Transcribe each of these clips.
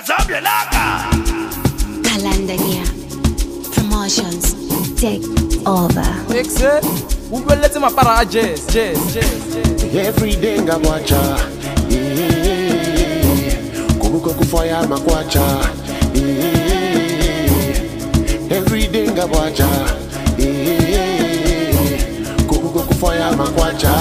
Kalandania Promotions take over. Every day ngabwacha kubuko kufaya makwacha every day ngabwacha kubuko kufaya makwacha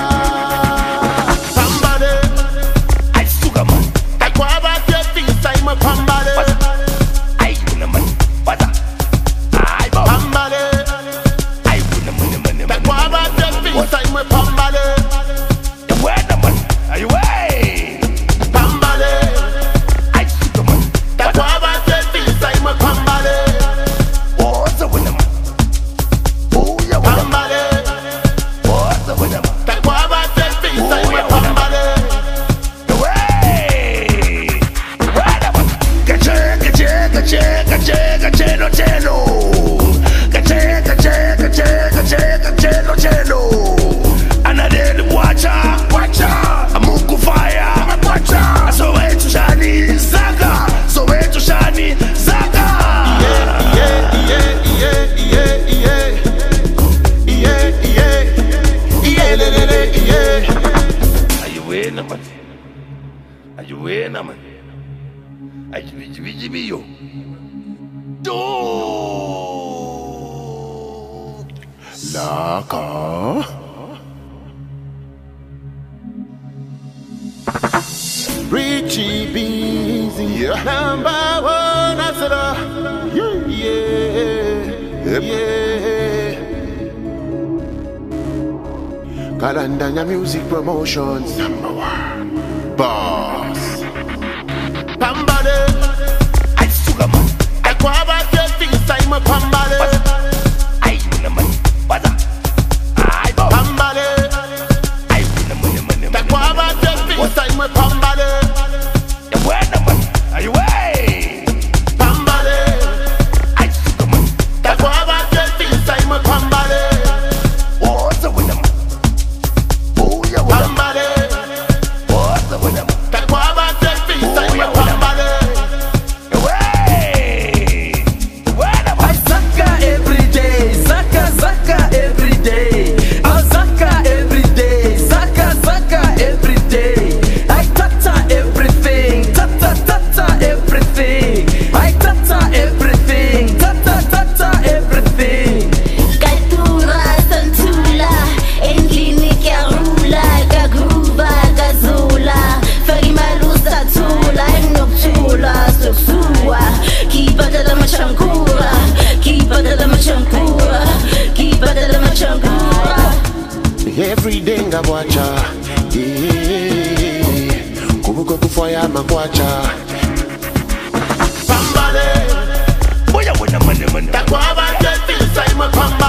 pambale I sugar man takwaba tefi sai mapambale I win a man bada I bo pambale I win a money takwaba tefi sai mapambale the weather man are you way pambale I sugar man takwaba tefi sai mapambale what's the winner man oh yeah pambale what's the winner man takwaba tefi sai mapambale the way weather man gache no chelo gache no anadeli watcha amuku fire so wetu shani zaga Are you winning, man? Are you yo? Do Laka Richie Beezy number one hustler. Yeah. Kalandanya Music Promotions number one boss Pambale I sugar man Takwaba tefi sai mapambale I win a man bada I bo Pambale I win a money Takwaba tefi sai mapambale the weather man are you way Pambale I sugar man Takwaba tefi sai mapambale what's the winner man oh yeah winner Pambale what's the winner man Takwaba tefi sai mapambale the way weather man Zaka every day, Zaka every day. Oh Zaka every day, Zaka every day. I tata everything, tata everything. I tata everything, tata everything. Katura Santula endlini kyarula kaguba kazula Farimalusa tula enokuthula sokusuwa Kibadala machankura Every day ngabwacha kubuko kufaya makwacha Pambale boy I win a money Takwaba tefi sai mapambale